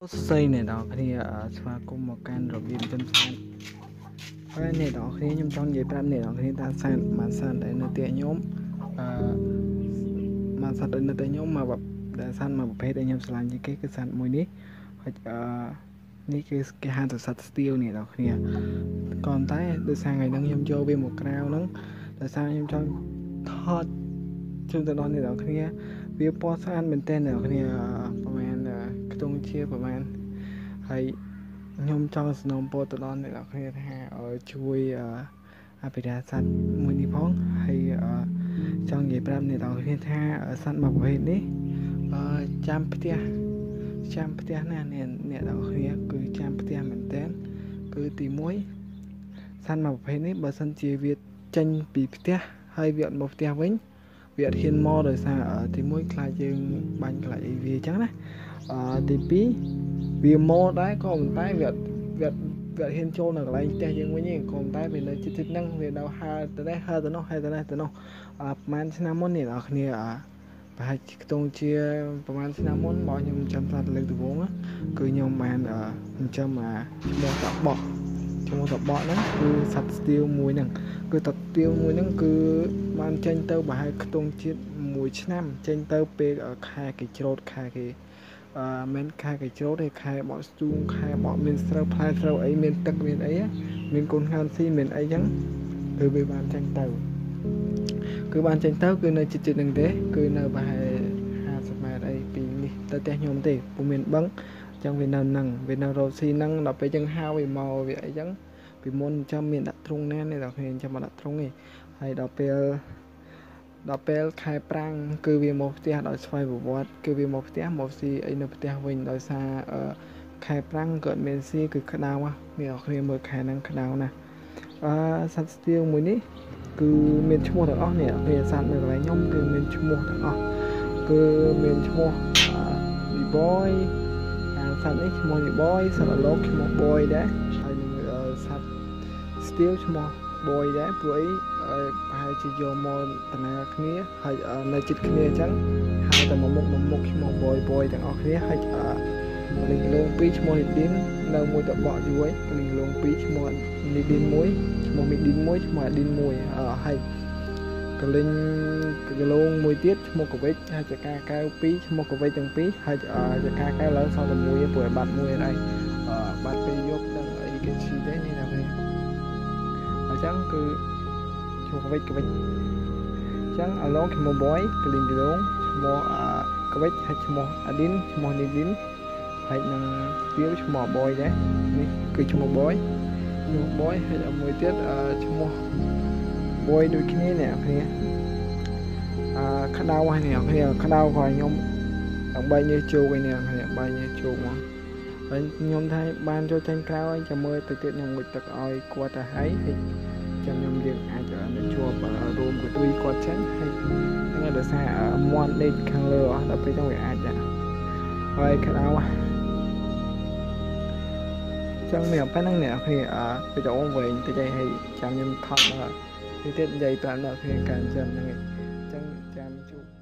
xây này đó thì xóa cùng một can rồi biên chân san cái này đó khi nhóm trong giấy plan này đó khi ta san mà san đấy là tiền nhóm mà san đấy là tiền nhóm màแบบđể san mà phải để nhóm san như cái san mùi ní ní cái hàng từ sắt steel này đó khi còn tới từ sang ngày nâng nhóm cho về một crowd nâng từ sang nhóm cho thọt chung từ đó này đó khi vì po san bên tên này khiประมาณตรงเชียร์ประมาณให้ยมจองสนมโปรตลอดในหลักเนี่ยฮะช่วยอาไปดาสัตว์มูลนิธิให้จองใหญ่ปรามในหลักเนี่ยฮะสัตว์มาประเภทนี้จำปะเตียนั่นเนี่ยหลักเนี่ยคือจำปะเตียเหมือนเต้นคือตีมวยสัตว์มาประเภทนี้บริษัทเจียเวียดจันปีปะเตียให้เวียดหมดปะเตียวิ่งเวียดเฮียนมอโดยสารตีมวยคลายจึงบันคลายเวียจังนะទី2វាម៉ូដែរក៏មិនតែវាហ៊ានចូលនៅកន្លែងផ្ទះយើងវិញទេក៏មិនតែវានៅជិតហ្នឹងវានៅហើទៅនេះហើទៅនោះហើយទៅនេះទៅនោះប្រហែលឆ្នាំមុននេះអ្នកគ្នាប្រហែលខ្ទង់ជាប្រហែលឆ្នាំមុនបងខ្ញុំចាំថាលើកដំបូងគឺខ្ញុំបានចាំឈ្មោះតបកហ្នឹងគឺសត្វស្ទៀវមួយហ្នឹងគឺតស្ទៀវមួយហ្នឹងគឺបានចេញទៅប្រហែលខ្ទង់ជាតិ1ឆ្នាំចេញទៅពេលខែគេច្រូតខែគេមានខែកញ្ជ្រោតហើយខែបកស្ទូងខែបកមានស្រូវផ្លែស្រូវអីមានទឹកមានអីមានកូនខានស៊ីមានអីចឹងគឺវាបានចេញទៅគឺនៅជិតនឹងទេគឺនៅប្រហែល50ម៉ែត្រអីពីនេះទៅផ្ទះខ្ញុំទេពុំមានបឹងចឹងវានៅហ្នឹងវានៅរ៉ូស៊ីហ្នឹងដល់ពេលចឹងហៅវាមកវាអីចឹងពីមុនចាំមានដាក់ទ្រុងណានេះដល់គ្នាចាំមកដាក់ទ្រុងឯងហើយដល់ពេលខែប្រាំងគឺវាមកផ្ទះដោយស្វ័យប្រវត្តិគឺវាមកផ្ទះមកស៊ីអីនៅផ្ទះវិញដោយសារខែប្រាំងក៏មានស៊ីគឺក្តៅនេះអ្នកគ្នាមើលខែហ្នឹងក្តៅណាស់សត្វស្ទៀវមួយនេះគឺមានឈ្មោះទាំងអស់នេះវាសត្វនៅកន្លែងខ្ញុំគឺមានឈ្មោះទាំងអស់គឺមានឈ្មោះ Boy សត្វនេះឈ្មោះ Boy សត្វលោកឈ្មោះ Boy ដែរហើយនឹងសត្វស្ទៀវឈ្មោះ Boy ដែរព្រោះអីប្រហែលជាយកមកតំណាគ្នាហើយនៅជិតគ្នាអញ្ចឹងហៅតែមួយមុខឈ្មោះ Boy ទាំងអស់គ្នាហើយលីងលង2ឈ្មោះនីឌីននៅមួយតបកយូរហើយលីងលង2ឈ្មោះនីឌីន1ឈ្មោះមីឌីន1ឈ្មោះអាឌីន1ហើយកលីងលងមួយទៀតឈ្មោះកវិចហើយចកាកៅ2ឈ្មោះកវិចទាំងពីរហើយចកាកៅឡើងសល់តែមួយព្រោះបាត់មួយហើយបាត់ពេលយកដល់អីគេឈីទេនេះណាវិញអញ្ចឹងគឺឈ្មោះកវិចអញ្ចឹងអាឡងឈ្មោះ Boy កលីងលងឈ្មោះកវិចហើយឈ្មោះអាឌីនឈ្មោះនីឌីនហើយនឹងស្ទៀវឈ្មោះ Boy ដែរនេះគឺឈ្មោះ Boy ហើយមួយទៀតឈ្មោះ Boy ដូចគ្នានេះគ្នាក្តៅហើយនេះគ្នាក្តៅក៏ខ្ញុំដើម្បីញើសជោគឯនេះគ្នាបាយញើសជោគមកហើយខ្ញុំថាបានចូលចាញ់ក្រៅហើយចាំមើលទៅទៀតខ្ញុំងុយទឹកឲ្យគាត់ទៅហើយចាំខ្ញុំយើងអាចនៅជួបរួមកទួយគាត់ចឹងហើយហ្នឹងដោយសារមាន់ដេកខាងលើអស់ដល់ពេលហ្នឹងវាអាចហើយក្តៅចឹងមានប៉ុណ្្នឹងអ្នកគ្នាវីដេអូវិញតិចឲ្យចាំខ្ញុំថតនេះទៀតនិយាយប្រាប់អ្នកគ្នាការចាំហ្នឹងឯងចឹងចាំជួប